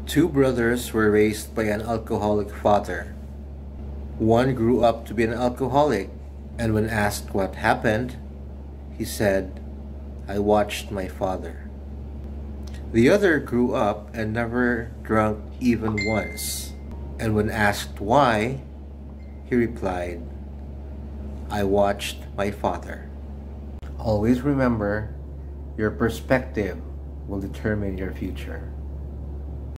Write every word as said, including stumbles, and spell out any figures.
Two brothers were raised by an alcoholic father. One grew up to be an alcoholic, and when asked what happened, he said, "I watched my father." The other grew up and never drank even once, and when asked why, he replied, "I watched my father." Always remember, your perspective will determine your future.